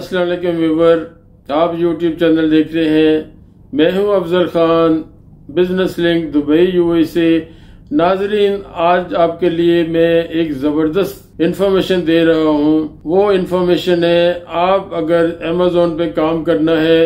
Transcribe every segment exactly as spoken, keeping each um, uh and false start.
अस्सलाम वालेकुम व्यूवर, आप यूट्यूब चैनल देख रहे हैं। मैं हूं Afzal Khan, business link Dubai UAE से। नाजरीन, आज आपके लिए मैं एक जबरदस्त इंफॉर्मेशन दे रहा हूं। वो इंफॉर्मेशन है, आप अगर अमेजोन पे काम करना है,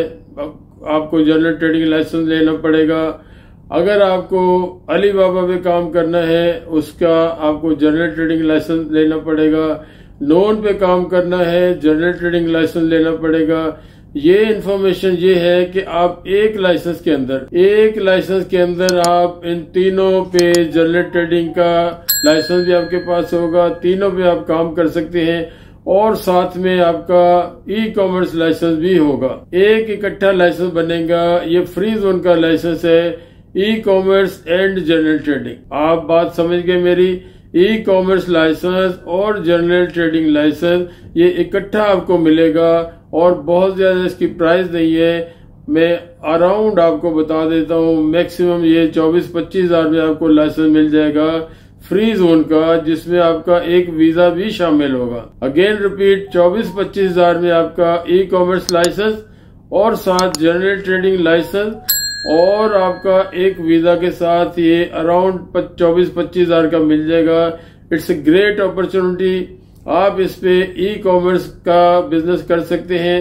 आपको जनरल ट्रेडिंग लाइसेंस लेना पड़ेगा। अगर आपको अलीबाबा पे काम करना है, उसका आपको जनरल ट्रेडिंग लाइसेंस लेना पड़ेगा। नोन पे काम करना है, जनरल ट्रेडिंग लाइसेंस लेना पड़ेगा। ये इंफॉर्मेशन ये है कि आप एक लाइसेंस के अंदर एक लाइसेंस के अंदर आप इन तीनों पे जनरल ट्रेडिंग का लाइसेंस भी आपके पास होगा, तीनों पे आप काम कर सकते हैं और साथ में आपका ई कॉमर्स लाइसेंस भी होगा। एक इकट्ठा लाइसेंस बनेगा। ये फ्री जोन का लाइसेंस है, e commerce and general trading. आप बात समझ गए मेरी। ई कॉमर्स लाइसेंस और जनरल ट्रेडिंग लाइसेंस ये इकट्ठा आपको मिलेगा और बहुत ज्यादा इसकी प्राइस नहीं है। मैं अराउंड आपको बता देता हूँ, मैक्सिमम ये चौबीस पच्चीस हजार में आपको लाइसेंस मिल जाएगा फ्री जोन का, जिसमें आपका एक वीजा भी शामिल होगा। अगेन रिपीट, चौबीस पच्चीस हजार में आपका ई कॉमर्स लाइसेंस और साथ जनरल ट्रेडिंग लाइसेंस और आपका एक वीजा के साथ ये अराउंड चौबीस पच्चीस हजार का मिल जाएगा। It's a great opportunity. आप इस पे ई कॉमर्स का बिजनेस कर सकते हैं,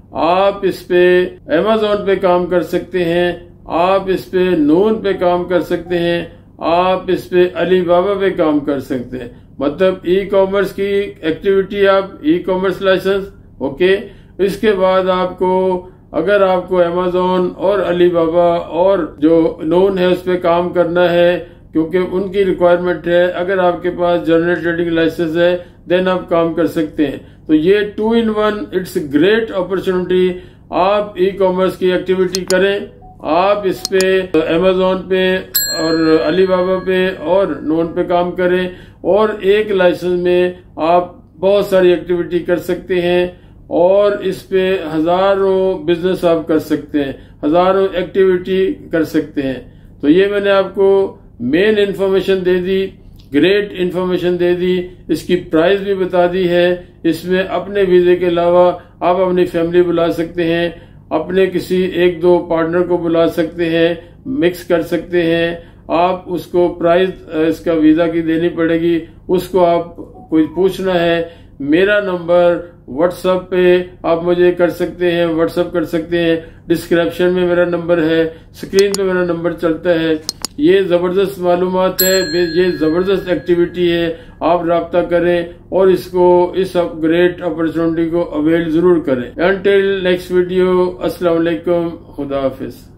आप इस पे अमेजोन पे काम कर सकते हैं, आप इस पे नून पे काम कर सकते हैं, आप इस पे अलीबाबा पे काम कर सकते हैं। मतलब ई कॉमर्स की एक्टिविटी, आप ई कॉमर्स लाइसेंस ओके। इसके बाद आपको अगर आपको अमेजोन और अलीबाबा और जो नोन है उस पर काम करना है, क्योंकि उनकी रिक्वायरमेंट है, अगर आपके पास जनरल ट्रेडिंग लाइसेंस है देन आप काम कर सकते हैं। तो ये two in one, it's great opportunity. आप ई कॉमर्स की एक्टिविटी करें, आप इस पे अमेजोन पे और अलीबाबा पे और नोन पे काम करें और एक लाइसेंस में आप बहुत सारी एक्टिविटी कर सकते हैं और इस पे हजारों बिजनेस आप कर सकते हैं, हजारों एक्टिविटी कर सकते हैं। तो ये मैंने आपको मेन इन्फॉर्मेशन दे दी, ग्रेट इन्फॉर्मेशन दे दी। इसकी प्राइस भी बता दी है। इसमें अपने वीजे के अलावा आप अपनी फैमिली बुला सकते हैं, अपने किसी एक दो पार्टनर को बुला सकते हैं, मिक्स कर सकते हैं। आप उसको प्राइस इसका वीजा की देनी पड़ेगी, उसको आप कोई पूछना है, मेरा नंबर व्हाट्सएप पे आप मुझे कर सकते हैं, व्हाट्सएप कर सकते हैं। डिस्क्रिप्शन में मेरा नंबर है, स्क्रीन पे मेरा नंबर चलता है। ये जबरदस्त मालूमात है, ये जबरदस्त एक्टिविटी है। आप राब्ता करें और इसको, इस ग्रेट अपॉर्चुनिटी को अवेल जरूर करें। अंटिल नेक्स्ट वीडियो, अस्सलाम वालेकुम, खुदा हाफिज।